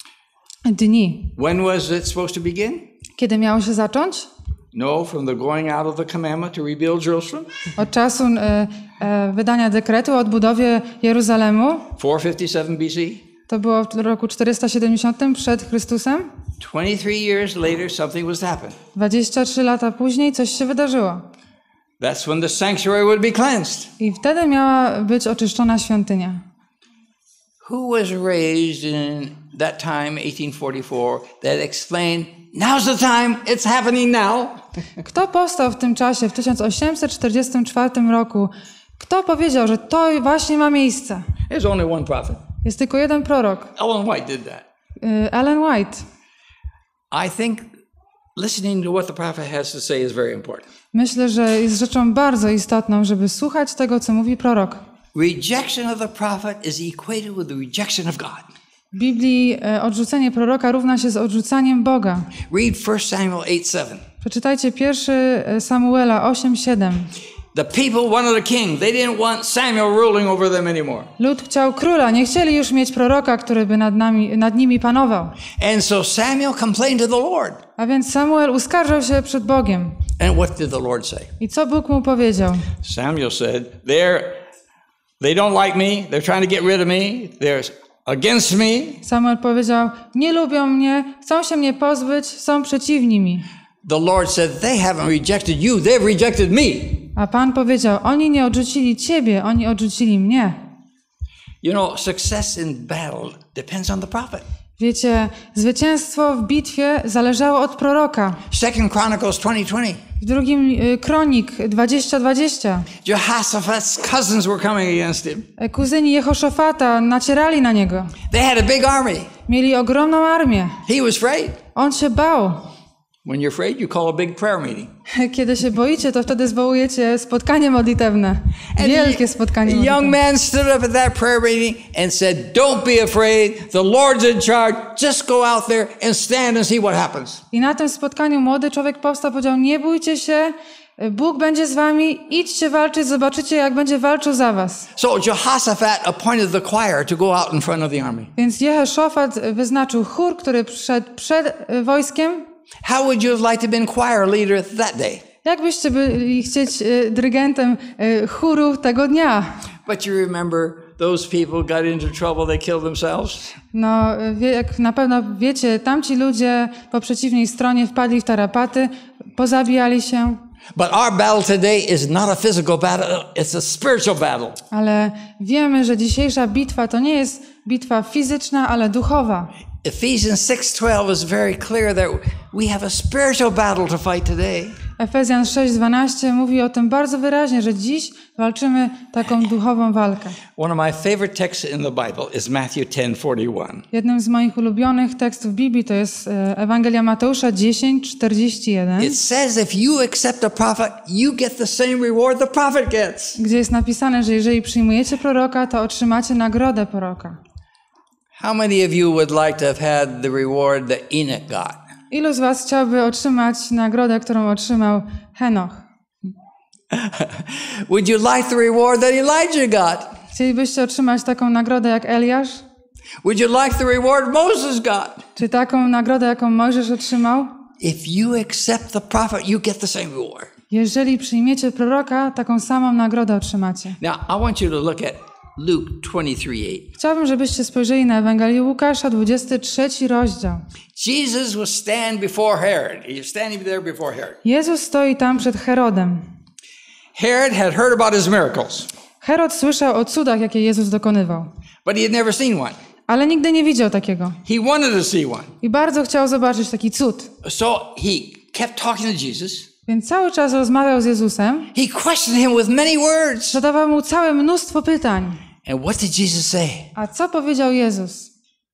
dni. When was it supposed to begin? Kiedy miało się zacząć? No, from the going out of the commandment to rebuild Jerusalem, Od czasu e, e, wydania dekretu o odbudowie Jeruzalemu, four fifty-seven B C. to było w roku czterysta siedemdziesiątym przed Chrystusem. twenty-three years later, something was to happen. dwadzieścia trzy lata później coś się wydarzyło. That's when the sanctuary would be cleansed. I wtedy miała być oczyszczona świątynia. Who was raised in that time, eighteen forty-four, that explained, now's the time, it's happening now? Kto powstał w tym czasie, w tysiąc osiemset czterdziestym czwartym roku? Kto powiedział, że to właśnie ma miejsce? There's only one prophet. Jest tylko jeden prorok. Ellen White did that. Y, Ellen White. I think listening to what the prophet has to say is very important. Myślę, że jest rzeczą bardzo istotną, żeby słuchać tego, co mówi prorok. Rejection of the prophet is equated with the rejection of God. W Biblii e, odrzucenie proroka równa się z odrzucaniem Boga. Read First Samuel eight seven. Przeczytajcie pierwszy Samuela osiem siedem. The people wanted a king. They didn't want Samuel ruling over them anymore. Lud chciał króla, nie chcieli już mieć proroka, który by nad, nami, nad nimi panował. And so Samuel complained to the Lord. A więc Samuel uskarżał się przed Bogiem. And what did the Lord say? I co Bóg mu powiedział? Samuel said, they're, they don't like me. They're trying to get rid of me. They're against me. Samuel powiedział, nie lubią mnie, chcą się mnie pozbyć, są przeciwni mi. The Lord said, they haven't rejected you. They've rejected me. A Pan powiedział, oni nie odrzucili ciebie, oni odrzucili mnie. You know, success in battle depends on the prophet. Wiecie, zwycięstwo w bitwie zależało od proroka. Second Chronicles twenty twenty. W drugim y, Kronik dwadzieścia dwadzieścia. Jehoshaphat's cousins were coming against him. Kuzyni Jehoszafata nacierali na niego. They had a big army. Mieli ogromną armię. He was afraid. On się bał. When you're afraid, you call a big prayer meeting. Kiedy się boicie, to wtedy zwołujecie spotkanie modlitewne. Wielkie spotkanie A young modlitewne. man stood up at that prayer meeting and said, don't be afraid. The Lord's in charge. Just go out there and stand and see what happens. I na tym spotkaniu młody człowiek powstał, powiedział, nie bójcie się, Bóg będzie z wami, idźcie walczyć, zobaczycie, jak będzie walczył za was. So Jehoshaphat appointed the choir to go out in front of the army. Więc Jehoszafat wyznaczył chór, który przed, przed wojskiem. How would you have liked to have been choir leader that day? Jak byście byli chcieć y, dyrygentem y, chóru tego dnia? But you remember those people got into trouble, they killed themselves. No, wie, jak na pewno wiecie, tamci ludzie po przeciwnej stronie wpadli w tarapaty, pozabijali się. But our battle today is not a physical battle, it's a spiritual battle. Ale wiemy, że dzisiejsza bitwa to nie jest bitwa fizyczna, ale duchowa. Ephesians six twelve is very clear that we have a spiritual battle to fight today. Efezjan sześć dwanaście mówi o tym bardzo wyraźnie, że dziś walczymy taką duchową walkę. One of my favorite texts in the Bible is Matthew ten forty-one. Jednym z moich ulubionych tekstów Biblii to jest Ewangelia Mateusza dziesięć czterdzieści jeden. It says if you accept a prophet, you get the same reward the prophet gets. Gdzie jest napisane, że jeżeli przyjmujecie proroka, to otrzymacie nagrodę proroka. How many of you would like to have had the reward that Enoch got? Ilu z was chciałby otrzymać nagrodę, którą otrzymał Henoch? Would you like the reward that Elijah got? Chcielibyście otrzymać taką nagrodę jak Eliasz? Would you like the reward Moses got? Czy taką nagrodę, jaką Mojżesz otrzymał? If you accept the prophet, you get the same reward. Jeżeli przyjmiecie proroka, taką samą nagrodę otrzymacie. Now, I want you to look at Luke twenty-three eight. Chciałbym, żebyście spojrzeli na Ewangelię Łukasza, dwudziesty trzeci rozdział. Jesus was stand before Herod. He was standing there before Herod. Jezus stoi tam przed Herodem. Herod had heard about his miracles, Herod słyszał o cudach, jakie Jezus dokonywał, but he had never seen one. ale nigdy nie widział takiego. He wanted to see one. I bardzo chciał zobaczyć taki cud. So he kept talking to Jesus. Więc cały czas rozmawiał z Jezusem. He questioned him with many words. Zadawał mu całe mnóstwo pytań. And what did Jesus say? A co powiedział Jezus?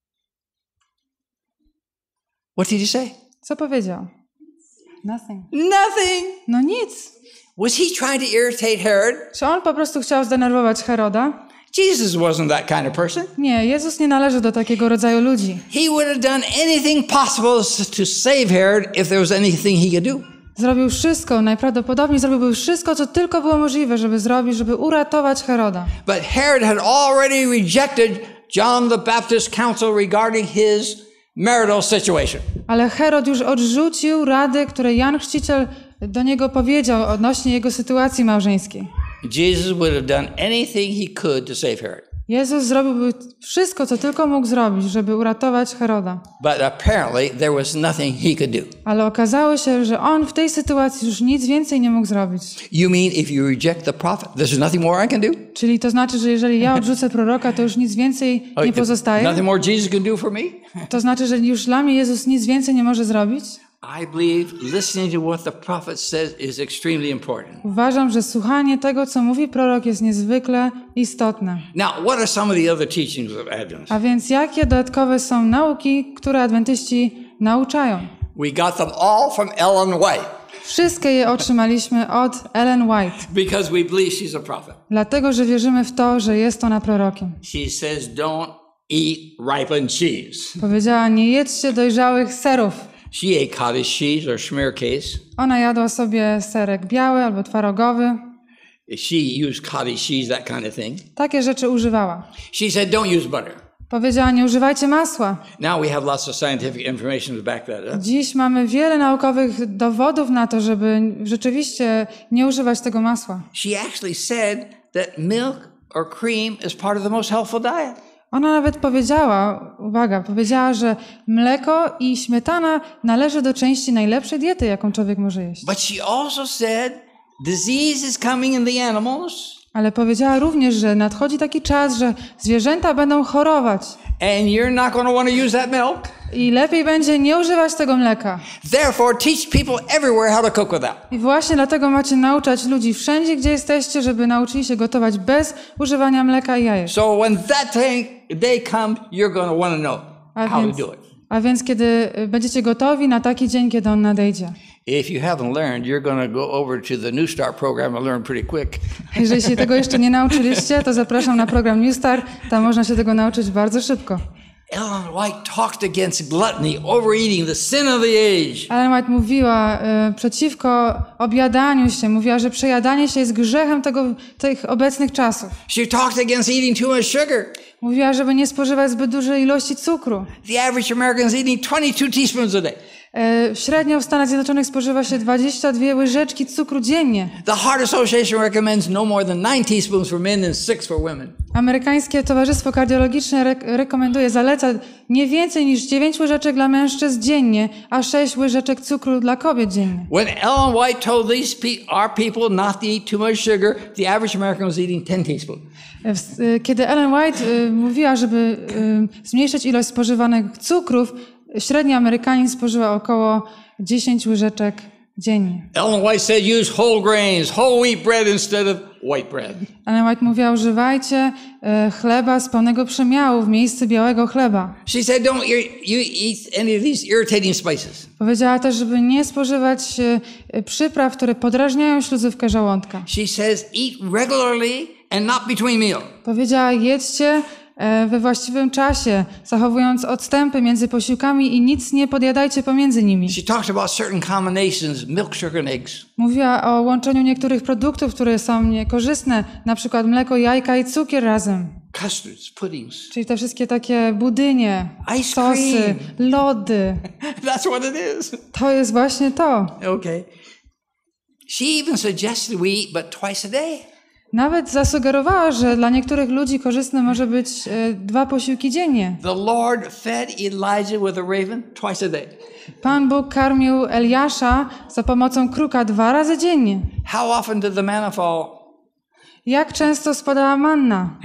What did he say? Co powiedział? Nothing. Nothing. No nic. Was he trying to irritate Herod? Czy on po prostu chciał zdenerwować Heroda? Jesus wasn't that kind of person. Nie, Jezus nie należy do takiego rodzaju ludzi. He would have done anything possible to save Herod if there was anything he could do. Zrobił wszystko, najprawdopodobniej zrobiłby wszystko, co tylko było możliwe, żeby zrobić, żeby uratować Heroda. But Herod had already rejected John the Baptist's counsel regarding his marital situation. Ale Herod już odrzucił rady, które Jan Chrzciciel do niego powiedział odnośnie jego sytuacji małżeńskiej. Jesus would have done anything he could to save Herod. Jezus zrobiłby wszystko, co tylko mógł zrobić, żeby uratować Heroda. But apparently there was nothing he could do. Ale okazało się, że on w tej sytuacji już nic więcej nie mógł zrobić. You mean if you reject the prophet, there's nothing more I can do? Czyli to znaczy, że jeżeli ja odrzucę proroka, to już nic więcej nie pozostaje? Nothing more Jesus can do for me? To znaczy, że już dla mnie Jezus nic więcej nie może zrobić? I believe listening to what the prophet says is extremely important. Uważam, że słuchanie tego, co mówi prorok, jest niezwykle istotne. Now, what are some of the other teachings of Advent? A więc jakie dodatkowe są nauki, które adwentyści nauczają? We got them all from Ellen White Wszystkie je otrzymaliśmy od Ellen White, because we believe she's a prophet. dlatego że wierzymy w to, że jest ona prorokiem. She says don't eat ripened cheese. Powiedziała, nie jedzcie dojrzałych serów. She ate cottage cheese or schmear case. Ona jadła sobie serek biały albo twarogowy. She used cottage cheese, that kind of thing. Takie rzeczy używała. She said, don't use butter. Powiedziała, nie używajcie masła. Now we have lots of scientific information to back that up. Dziś mamy wiele naukowych dowodów na to, żeby rzeczywiście nie używać tego masła. She actually said that milk or cream is part of the most healthful diet. Ona nawet powiedziała, uwaga, powiedziała, że mleko i śmietana należy do części najlepszej diety, jaką człowiek może jeść. But she also said disease is coming in the animals. Ale powiedziała również, że nadchodzi taki czas, że zwierzęta będą chorować. And you're not going to want to use that milk. I lepiej będzie nie używać tego mleka. Therefore, teach people everywhere how to cook without. I właśnie dlatego macie nauczać ludzi wszędzie, gdzie jesteście, żeby nauczyli się gotować bez używania mleka i jajek. So when that thing, day comes, you're going to want to know A how więc, to do it. a więc kiedy będziecie gotowi na taki dzień, kiedy on nadejdzie. If you haven't learned, you're going to go over to the New Start program and learn pretty quick. Jeżeli się tego jeszcze nie nauczyliście, to zapraszam na program New Start. Tam można się tego nauczyć bardzo szybko. Ellen White talked against gluttony, overeating, the sin of the age. Ellen White mówiła y, przeciwko objadaniu się. Mówiła, że przejadanie się jest grzechem tego, tych obecnych czasów. She talked against eating too much sugar. Mówiła, żeby nie spożywać zbyt dużej ilości cukru. The average American is eating twenty-two teaspoons a day. Y, średnio w Stanach Zjednoczonych spożywa się dwadzieścia dwie łyżeczki cukru dziennie. The Heart Association recommends no more than nine teaspoons for men and six for women. Amerykańskie Towarzystwo Kardiologiczne re- rekomenduje, zaleca nie więcej niż dziewięć łyżeczek dla mężczyzn dziennie, a sześć łyżeczek cukru dla kobiet dziennie. When Ellen White told these pe- our people not to eat too much sugar, the average American was eating ten teaspoons. Kiedy Ellen White y, mówiła, żeby y, zmniejszyć ilość spożywanych cukrów, średni Amerykanin spożywa około dziesięć łyżeczek dziennie. Ellen White said use whole grains, whole wheat bread instead of white bread. Ellen White mówiła, używajcie y, chleba z pełnego przemiału w miejsce białego chleba. She said don't ir- you eat any of these irritating spices. Powiedziała też, żeby nie spożywać y, przypraw, które podrażniają śluzówkę żołądka. She says eat regularly and not between meals. Powiedziała, jedzcie e, we właściwym czasie, zachowując odstępy między posiłkami i nic nie podjadajcie pomiędzy nimi. She talked about certain combinations, milk, sugar, and eggs. Mówiła o łączeniu niektórych produktów, które są niekorzystne, na przykład mleko, jajka i cukier razem. Custards, puddings. Czyli te wszystkie takie budynie, Ice sosy, cream. lody. That's what it is. To jest właśnie to. Okay. She even suggested we eat but twice a day. Nawet zasugerowała, że dla niektórych ludzi korzystne może być e, dwa posiłki dziennie. The Lord fed Elijah with a raven twice a day. Pan Bóg karmił Eliasza za pomocą kruka dwa razy dziennie. How often did the manna fall? Jak często spadała manna?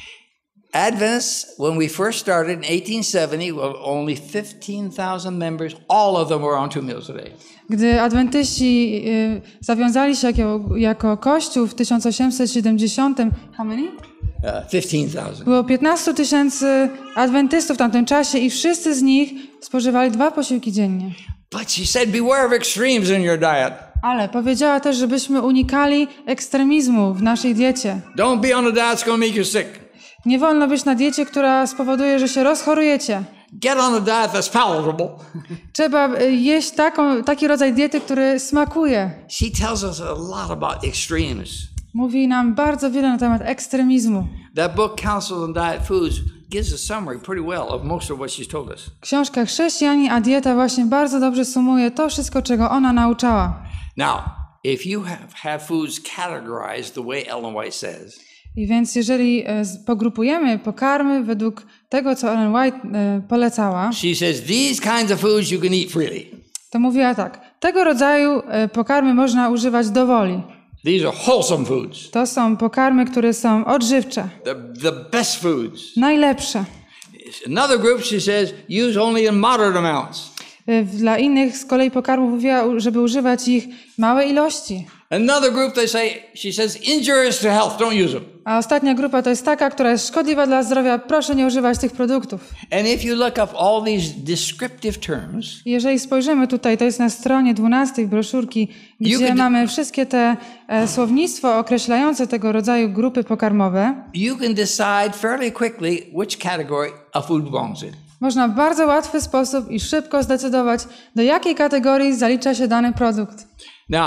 Adventists, when we first started in eighteen seventy, well, only fifteen thousand members. All of them were on two meals a day. Gdy adwentyści y, zawiązali się jako, jako kościół w tysiąc osiemset siedemdziesiątym, how many? Uh, fifteen thousand. Było piętnaście tysięcy adwentystów w tamtym czasie i wszyscy z nich spożywali dwa posiłki dziennie. But she said, beware of extremes in your diet. Ale powiedziała też, żebyśmy unikali ekstremizmu w naszej diecie. Don't be on a diet that's going to make you sick. Nie wolno być na diecie, która spowoduje, że się rozchorujecie. Get on a diet that's palatable. Trzeba y, jeść taką, taki rodzaj diety, który smakuje. She tells us a lot about extremes. Mówi nam bardzo wiele na temat ekstremizmu. That book, Counsel on Diet Foods, gives a summary pretty well of most of what she's told us. Książka Chrześcijanie, a dieta właśnie bardzo dobrze sumuje to wszystko, czego ona nauczała. Now, if you have, have foods categorized the way Ellen White says, I więc jeżeli e, z- pogrupujemy pokarmy według tego, co Ellen White e, polecała, she says these kinds of foods you can eat freely. to mówiła tak. Tego rodzaju e, pokarmy można używać do woli. These are wholesome foods, To są pokarmy, które są odżywcze, the, the best foods. najlepsze. Another group, she says, use only in moderate amounts. E, Dla innych z kolei pokarmów mówiła, u- żeby używać ich w małej ilości. Another group, they say, she says, injurious to health, don't use them. A ostatnia grupa to jest taka, która jest szkodliwa dla zdrowia. Proszę nie używać tych produktów. And if you look up all these descriptive terms, Jeżeli spojrzymy tutaj, to jest na stronie dwunastej broszurki, You gdzie can- mamy wszystkie te e, słownictwo określające tego rodzaju grupy pokarmowe. you can decide fairly quickly which category a food belongs in. Można w bardzo łatwy sposób i szybko zdecydować, do jakiej kategorii zalicza się dany produkt. Now,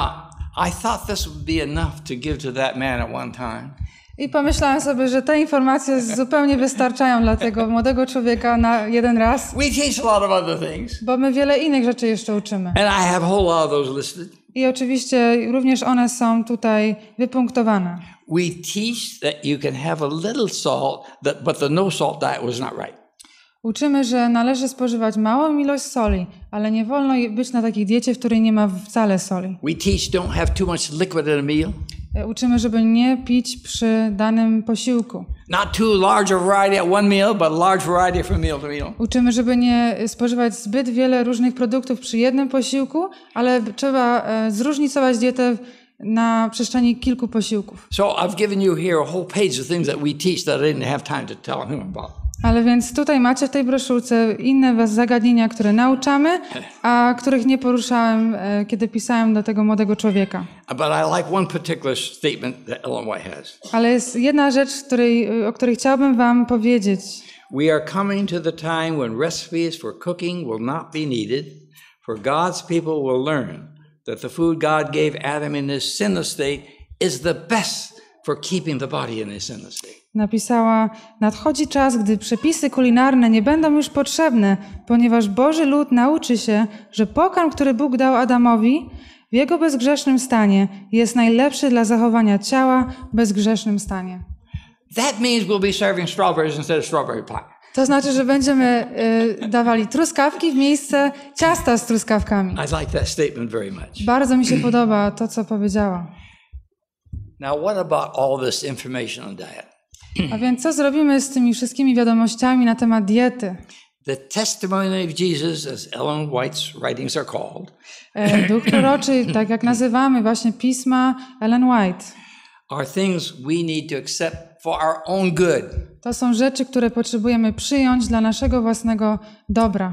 I thought this would be enough to give to that man at one time. I pomyślałem sobie, że te informacje zupełnie wystarczają dla tego młodego człowieka na jeden raz, We teach a lot of other things. bo my wiele innych rzeczy jeszcze uczymy. And I have a whole lot of those listed. I oczywiście również one są tutaj wypunktowane. We teach that you can have a little salt, that, but the no salt diet was not right. Uczymy, że należy spożywać małą ilość soli, ale nie wolno być na takiej diecie, w której nie ma wcale soli. We teach don't have too much liquid in a meal. Uczymy, żeby nie pić przy danym posiłku. Not too large a variety at one meal, but large variety from meal to meal. Uczymy, żeby nie spożywać zbyt wiele różnych produktów przy jednym posiłku, ale trzeba e, zróżnicować dietę na przestrzeni kilku posiłków. So I've given you here a whole page of things that we teach that I didn't have time to tell him about. Ale więc tutaj macie w tej broszurce inne zagadnienia, które nauczamy, a których nie poruszałem, e, kiedy pisałem do tego młodego człowieka. But I like one particular statement that Ellen White has. Ale jest jedna rzecz, której, o której chciałbym wam powiedzieć. We are coming to the time when recipes for cooking will not be needed, for God's people will learn that the food God gave Adam in his sinless state is the best for keeping the body in his sinless state. Napisała, nadchodzi czas, gdy przepisy kulinarne nie będą już potrzebne, ponieważ Boży lud nauczy się, że pokarm, który Bóg dał Adamowi w jego bezgrzesznym stanie, jest najlepszy dla zachowania ciała w bezgrzesznym stanie. That means we'll be serving strawberries instead of strawberry pie. To znaczy, że będziemy y, dawali truskawki w miejsce ciasta z truskawkami. I like that statement very much. Bardzo mi się podoba to, co powiedziała. Now, what about all this information on diet? A więc co zrobimy z tymi wszystkimi wiadomościami na temat diety? The testimony of Jesus, as Ellen White's writings are called, E, Duch proroczy, tak jak nazywamy właśnie pisma Ellen White, are things we need to accept for our own good. to są rzeczy, które potrzebujemy przyjąć dla naszego własnego dobra.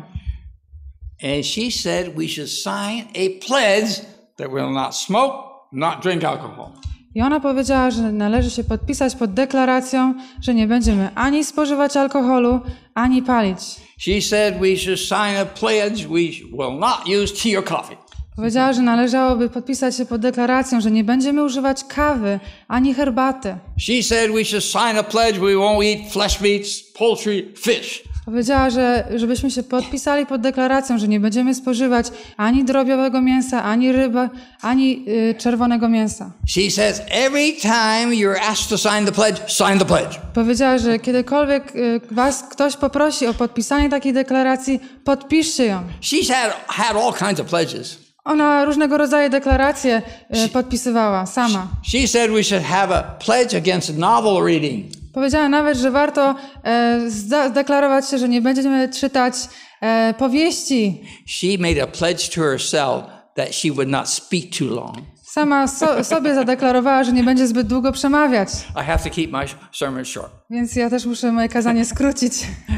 And she said we should sign a pledge that we'll not smoke, not drink alcohol. I ona powiedziała, że należy się podpisać pod deklaracją, że nie będziemy ani spożywać alkoholu, ani palić. She said we should sign a pledge we will not use tea or coffee. Powiedziała, że należałoby podpisać się pod deklaracją, że nie będziemy używać kawy, ani herbaty. She said we should sign a pledge we won't eat flesh meats, poultry, fish. Powiedziała, że żebyśmy się podpisali pod deklaracją, że nie będziemy spożywać ani drobiowego mięsa, ani ryby, ani y, czerwonego mięsa. She says every time you're asked to sign the pledge, sign the pledge. Powiedziała, że kiedykolwiek y, was ktoś poprosi o podpisanie takiej deklaracji, podpiszcie ją. She's had, had all kinds of pledges. Ona różnego rodzaju deklaracje y, podpisywała sama. She said we should have a pledge against novel reading. Powiedziała nawet, że warto e, zdeklarować się, że nie będziemy czytać e, powieści. She made a pledge to herself that she would not speak too long. Sama so, sobie zadeklarowała, że nie będzie zbyt długo przemawiać. I have to keep my sermon short. Więc ja też muszę moje kazanie skrócić.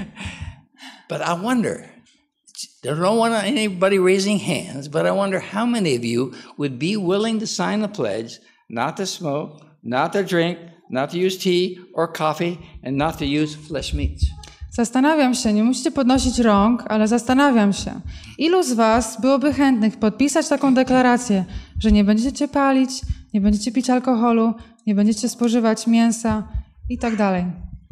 But I wonder, I don't want anybody raising hands, but I wonder how many of you would be willing to sign the pledge not to smoke, not to drink, not to use tea or coffee, and not to use flesh meats. Zastanawiam się, nie musicie podnosić rąk, ale zastanawiam się, ilu z was byłoby chętnych podpisać taką deklarację, że nie będziecie palić, nie będziecie pić alkoholu, nie będziecie spożywać mięsa i tak dalej.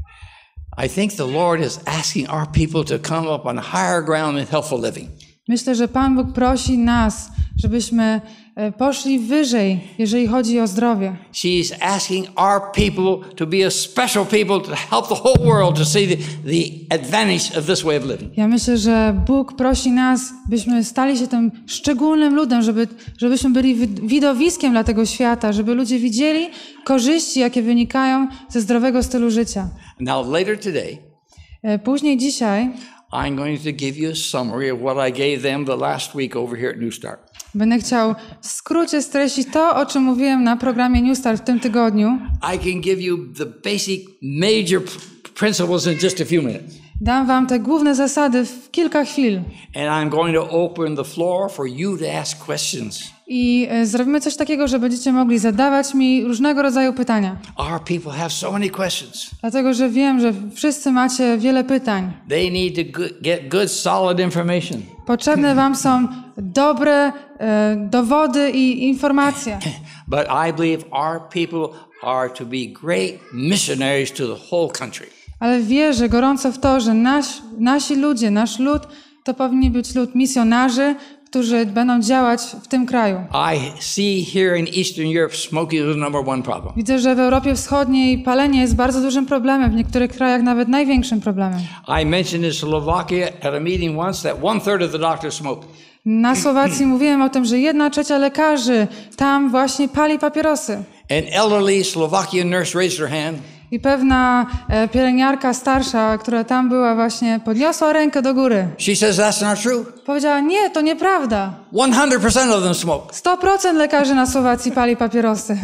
I think the Lord is asking our people to come up on higher ground in healthful living. Myślę, że Pan Bóg prosi nas, żebyśmy poszli wyżej, jeżeli chodzi o zdrowie. She's asking our people to be a special people to help the whole world to see the, the advantage of this way of living. Ja myślę, że Bóg prosi nas, byśmy stali się tym szczególnym ludem, żeby, żebyśmy byli widowiskiem dla tego świata, żeby ludzie widzieli korzyści, jakie wynikają ze zdrowego stylu życia. Now later today, Później dzisiaj I'm going to give you a summary of what I gave them the last week over here at New Start. będę chciał w skrócie streścić to, o czym mówiłem na programie New Start w tym tygodniu. I can give you the basic major principles in just a few minutes. Dam wam te główne zasady w kilka chwil. And I'm going to open the floor for you to ask questions. I e, zrobimy coś takiego, że będziecie mogli zadawać mi różnego rodzaju pytania. Our people have so many questions. Dlatego, że wiem, że wszyscy macie wiele pytań. They need to go- get good, solid information. Potrzebne wam są dobre e, dowody i informacje. But I believe our people are to be great missionaries to the whole country. Ale wierzę gorąco w to, że nasz, nasi ludzie, nasz lud, to powinni być lud misjonarzy, którzy będą działać w tym kraju. I see here in Eastern Europe smoking is the number one problem. Widzę, że w Europie Wschodniej palenie jest bardzo dużym problemem, w niektórych krajach nawet największym problemem. I mentioned in Slovakia at a meeting once that one third of the doctors smoke. Na Słowacji mówiłem o tym, że jedna trzecia lekarzy tam właśnie pali papierosy. An elderly Slovakian nurse raised her hand. I pewna e, pielęgniarka starsza, która tam była właśnie, podniosła rękę do góry. She says that's not true. Powiedziała, nie, to nieprawda. one hundred percent of them smoke. sto procent lekarzy na Słowacji pali papierosy.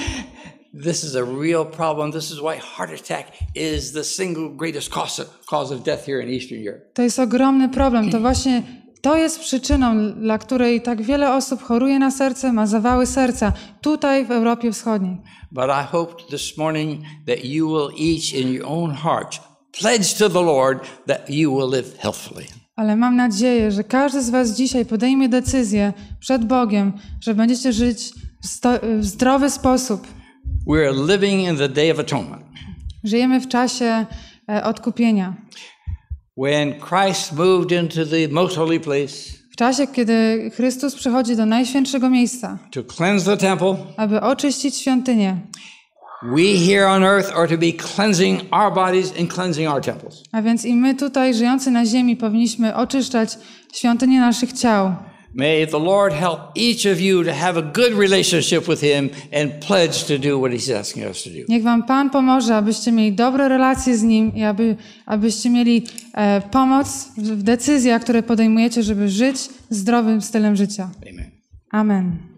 This is a real problem. This is why heart attack is the single greatest cause of, cause of death here in Eastern Europe. To jest ogromny problem. To właśnie to jest przyczyną, dla której tak wiele osób choruje na serce, ma zawały serca tutaj w Europie Wschodniej. But I hope this morning that you will each in your own heart pledge to the Lord that you will live healthfully. Ale mam nadzieję, że każdy z was dzisiaj podejmie decyzję przed Bogiem, że będziecie żyć w, sto- w zdrowy sposób. We're living in the Day of Atonement. Żyjemy w czasie e, odkupienia. When Christ moved into the most holy place W czasie, kiedy Chrystus przychodzi do najświętszego miejsca, to cleanse the temple, aby oczyścić świątynię. we here on earth are to be cleansing our bodies and cleansing our temples. A więc i my tutaj, żyjący na ziemi, powinniśmy oczyszczać świątynię naszych ciał. May the Lord help each of you to have a good relationship with Him and pledge to do what He's asking us to do. Niech wam Pan pomoże, abyście mieli dobre relacje z Nim i aby, abyście mieli e, pomoc w decyzjach, które podejmujecie, żeby żyć zdrowym stylem życia. Amen. Amen.